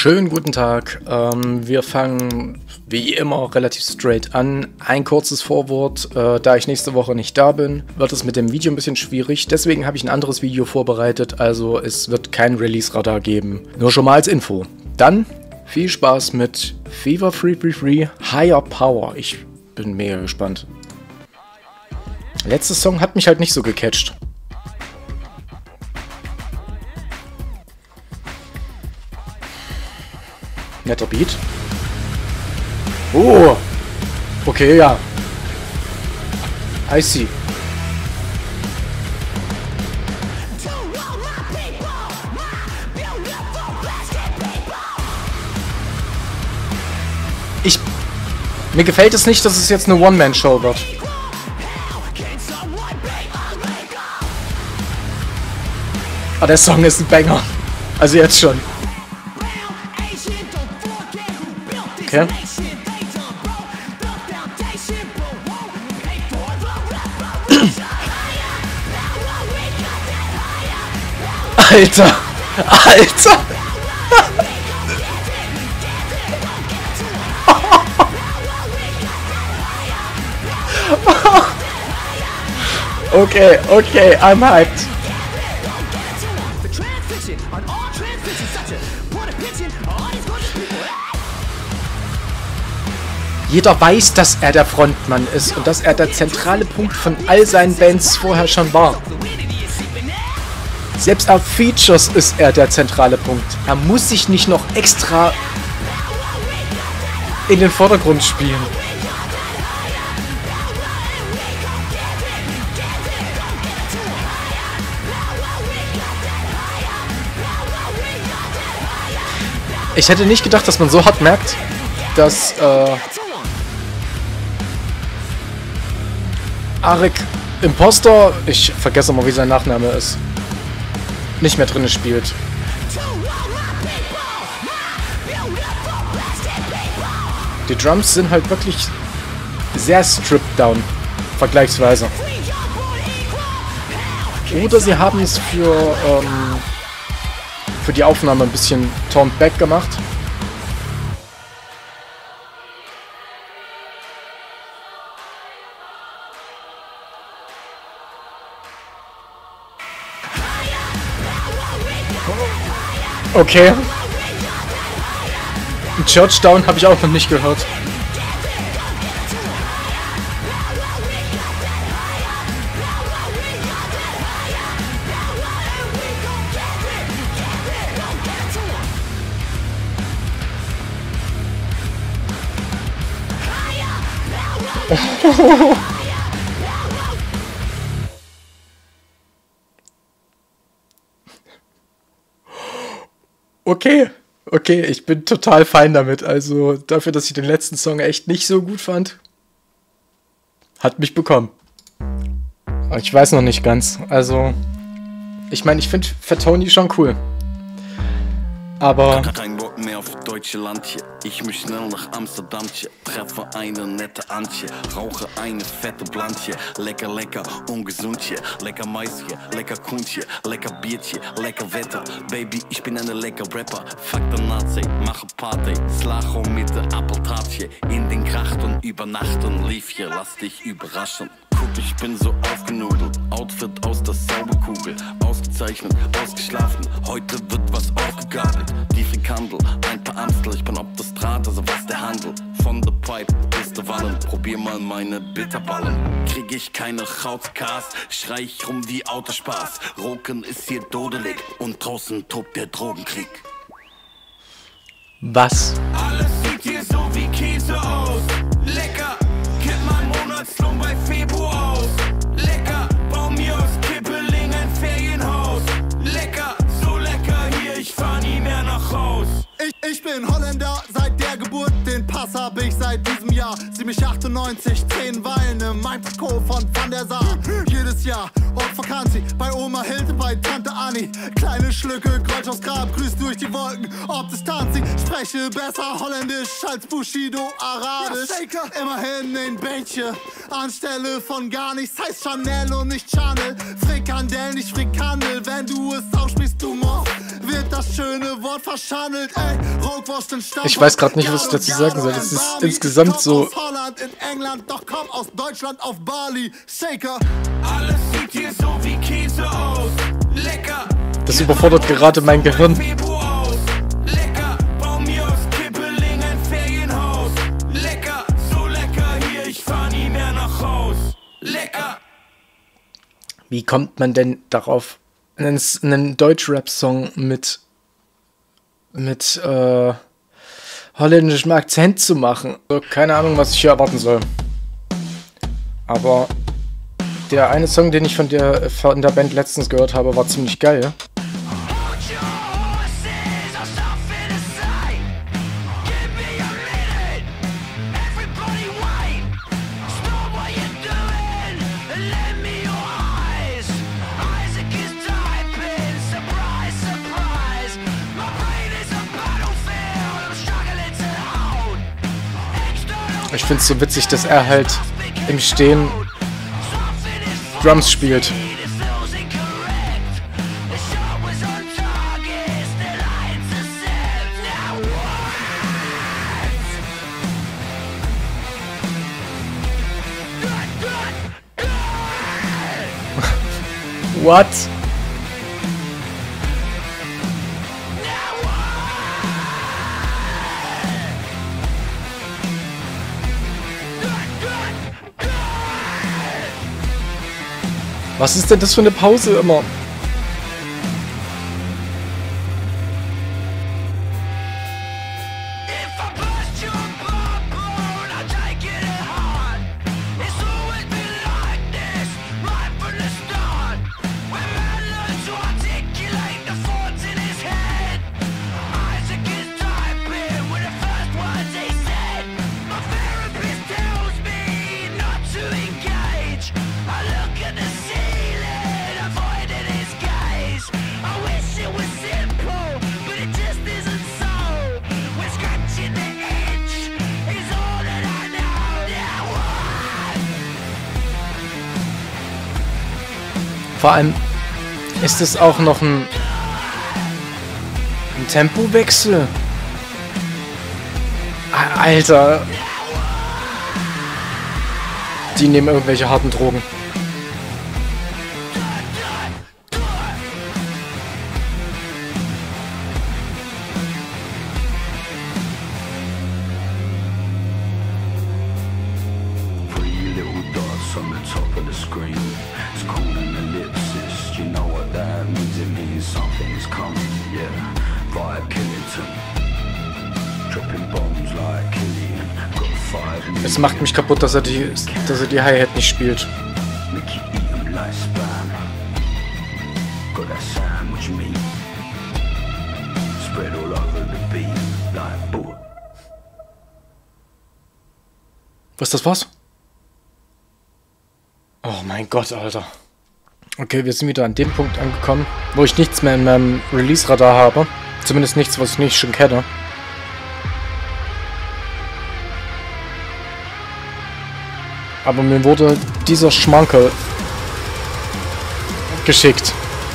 Schönen guten Tag. Wir fangen wie immer relativ straight an. Ein kurzes Vorwort. Da ich nächste Woche nicht da bin, wird es mit dem Video ein bisschen schwierig. Deswegen habe ich ein anderes Video vorbereitet. Also es wird kein Release-Radar geben. Nur schon mal als Info. Dann viel Spaß mit Fever 333 Higher Power. Ich bin mega gespannt. Letzter Song hat mich halt nicht so gecatcht. Netter Beat. Oh! Okay, ja. I see. Mir gefällt es nicht, dass es jetzt eine One-Man-Show wird. Aber der Song ist ein Banger. Also jetzt schon. Okay. Alter! Alter! Okay, okay, I'm hyped. Jeder weiß, dass er der Frontmann ist und dass er der zentrale Punkt von all seinen Bands vorher schon war. Selbst auf Features ist er der zentrale Punkt. Er muss sich nicht noch extra in den Vordergrund spielen. Ich hätte nicht gedacht, dass man so hart merkt, dass Arik Impostor, ich vergesse mal, wie sein Nachname ist, nicht mehr drin spielt. Die Drums sind halt wirklich sehr stripped down, vergleichsweise. Oder sie haben es für die Aufnahme ein bisschen toned back gemacht. Okay. Churchdown habe ich auch noch nicht gehört. Okay, okay, ich bin total fein damit. Also dafür, dass ich den letzten Song echt nicht so gut fand, hat mich bekommen. Aber ich weiß noch nicht ganz. Also, ich meine, ich finde Fatoni schon cool. Aber kein Bock mehr auf deutsche Landje. Ich muss schnell nach Amsterdamtje. Treffe eine nette Antje. Rauche eine fette Blantje. Lecker, lecker, ungesundje. Lecker Maisje, lecker Kuntje. Lecker Biertje, lecker Wetter. Baby, ich bin eine lecker Rapper. Fuck der Nazi, mache Party. Slago mit der Appeltatje. In den Krachten übernachten. Liefje, lass dich überraschen. Ich bin so aufgenudelt, Outfit aus der Sauberkugel, ausgezeichnet, ausgeschlafen, heute wird was aufgegabelt, die Frikandel, ein paar Amstel, ich bin ob der Straße, also was der Handel, von der Pipe bis der Wallen, probier mal meine Bitterballen, krieg ich keine Chautkas, schrei ich rum wie Autospaß, Roken ist hier dodelig und draußen tobt der Drogenkrieg. was? Alles sieht hier so wie Käse aus. Lecker, kipp mein Monatslohn bei Februar aus. Lecker, bau mir aus Kippeling ein Ferienhaus. Lecker, so lecker hier, ich fahr nie mehr nach Haus. Ich bin Holländer seit der Geburt, den Pass hab ich seit diesem Jahr. Sie mich 98, 10 Weine, mein Trikot von Van der Sar. Jedes Jahr, Ort Vakanzi, bei Oma Hilde, bei Tante Anni. Kleine Schlücke, Kreuz aufs Grab, grüßt durch die Wolken, ob Distanzi. Spreche besser Holländisch als Bushido Arabisch. Immerhin ein Bändchen, anstelle von gar nichts, heißt Chanel und nicht Chanel. Frikandel, nicht Frikandel, wenn du es aussprichst, du musst. Wird das schöne Wort verschandelt, ey. Rockwurst in Stamm. Ich weiß gerade nicht, was ich dazu sagen soll. Das ist insgesamt so. Aus Holland in England, doch komm aus Deutschland auf Bali. Shaker. Alles sieht hier so wie Käse aus. Lecker. Das überfordert gerade mein Gehirn. Lecker. Bau mir aus Kippeling ein Ferienhaus. Lecker. So lecker hier, ich fahr nie mehr nach Haus. Lecker. Wie kommt man denn darauf, einen Deutsch-Rap-Song mit holländischem Akzent zu machen? Keine Ahnung, was ich hier erwarten soll. Aber der eine Song, den ich von der Band letztens gehört habe, war ziemlich geil. Ich finde es so witzig, dass er halt im Stehen Drums spielt. What? Was ist denn das für eine Pause immer? Vor allem ist es auch noch ein Tempowechsel. Alter. Die nehmen irgendwelche harten Drogen. Es macht mich kaputt, dass er die Hi-Hat nicht spielt. Was das war's? Oh mein Gott, Alter. Okay, wir sind wieder an dem Punkt angekommen, wo ich nichts mehr in meinem Release-Radar habe. Zumindest nichts, was ich nicht schon kenne. Aber mir wurde dieser Schmankerl geschickt.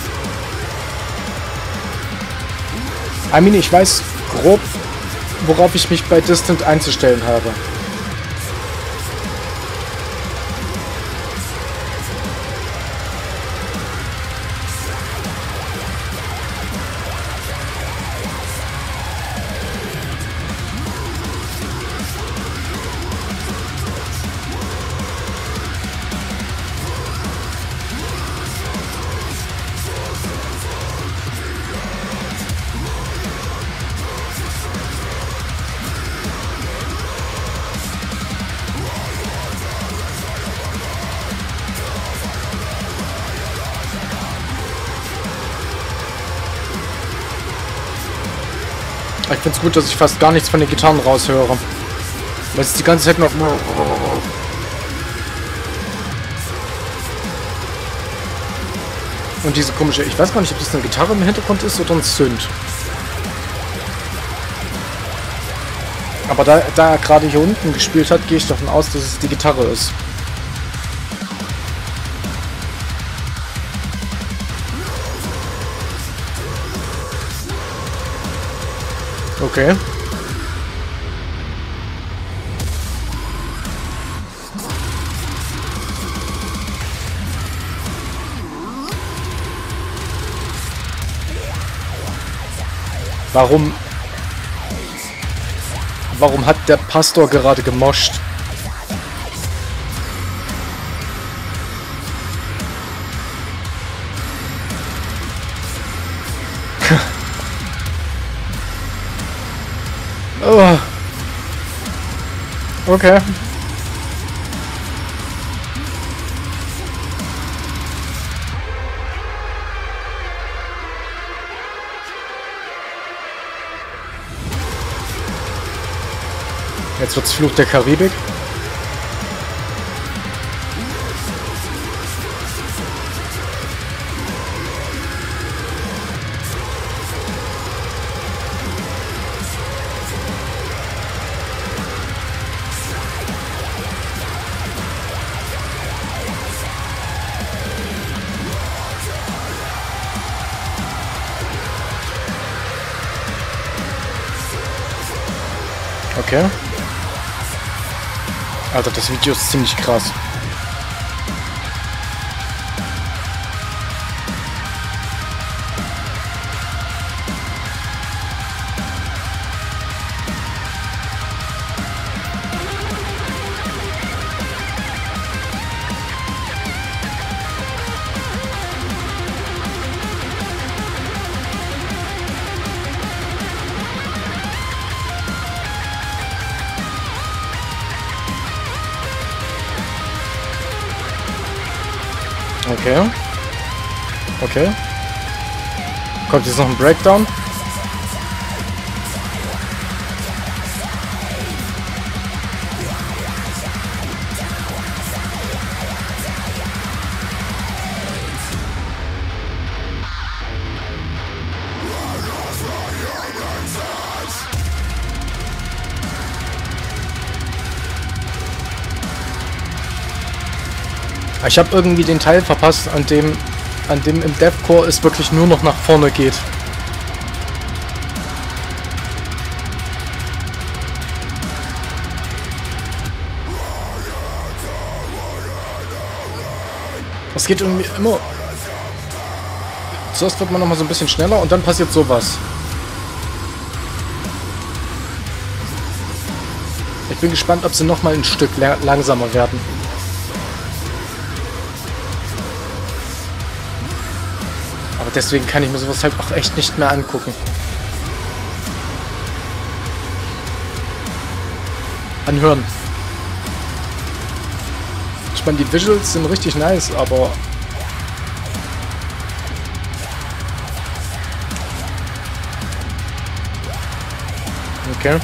I mean, ich weiß grob, worauf ich mich bei Distant einzustellen habe. Ich finde es gut, dass ich fast gar nichts von den Gitarren raushöre. Weil es die ganze Zeit noch... Und diese komische... Ich weiß gar nicht, ob das eine Gitarre im Hintergrund ist oder ein Synth. Aber da er gerade hier unten gespielt hat, gehe ich davon aus, dass es die Gitarre ist. Okay. Warum hat der Pastor gerade gemoscht? Oh. Okay. Jetzt wird's Fluch der Karibik. Okay. Alter, das Video ist ziemlich krass. Okay. Okay. Kommt jetzt noch ein Breakdown? Ich habe irgendwie den Teil verpasst, an dem im Deathcore es wirklich nur noch nach vorne geht. Es geht irgendwie immer... Zuerst wird man nochmal so ein bisschen schneller und dann passiert sowas. Ich bin gespannt, ob sie nochmal ein Stück langsamer werden. Aber deswegen kann ich mir sowas halt auch echt nicht mehr angucken. Anhören. Ich meine, die Visuals sind richtig nice, aber... Okay.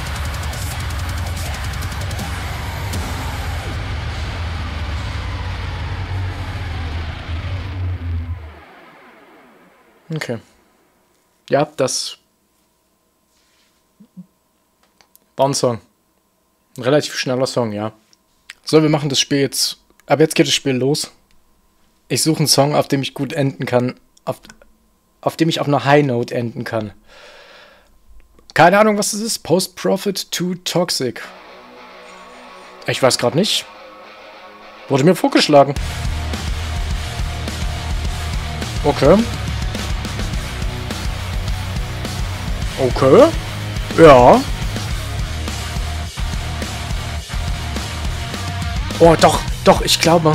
Okay. Ja, das war ein Song. Ein relativ schneller Song, ja. So, wir machen das Spiel jetzt... Ab jetzt geht das Spiel los. Ich suche einen Song, auf dem ich gut enden kann. Auf dem ich auf einer High Note enden kann. Keine Ahnung, was das ist. Post-Profit to Toxic. Ich weiß gerade nicht. Wurde mir vorgeschlagen. Okay. Okay. Ja. Oh, doch, ich glaube.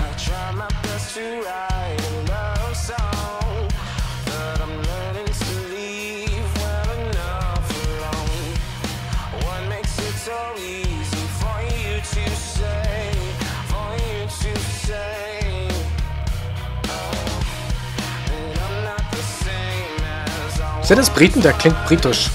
Sind das Briten? Der klingt britisch.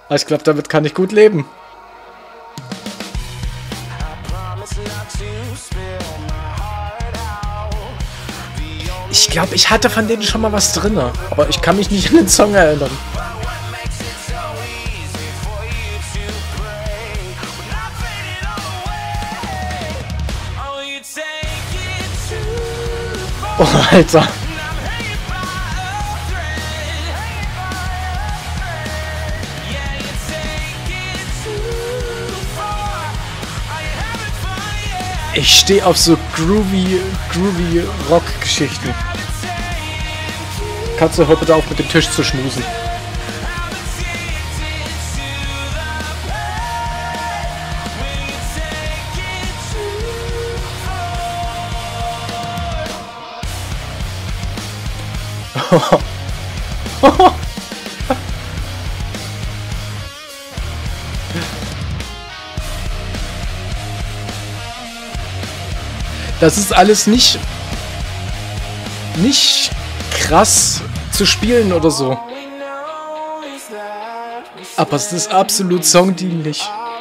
Aber ich glaube, damit kann ich gut leben. Ich glaube, ich hatte von denen schon mal was drin, aber ich kann mich nicht an den Song erinnern. Oh, Alter. Ich stehe auf so groovy Rock-Geschichten. Katze, hör bitte auf mit dem Tisch zu schmusen. Das ist alles nicht krass zu spielen oder so. Aber es ist absolut songdienlich.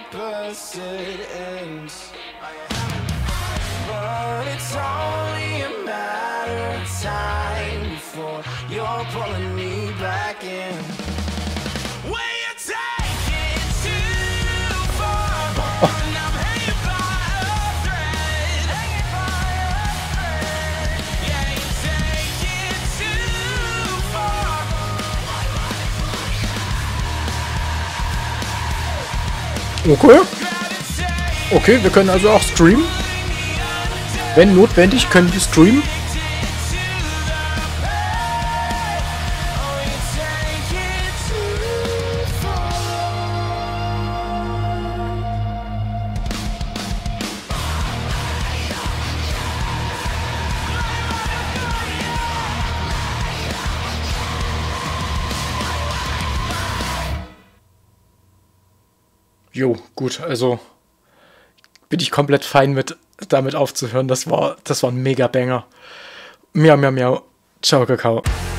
Okay. Okay, wir können also auch streamen. Wenn notwendig, können wir streamen. Jo, gut, also bin ich komplett fein mit, damit aufzuhören. Das war ein Mega-Banger. Miau, miau, miau. Ciao, Kakao.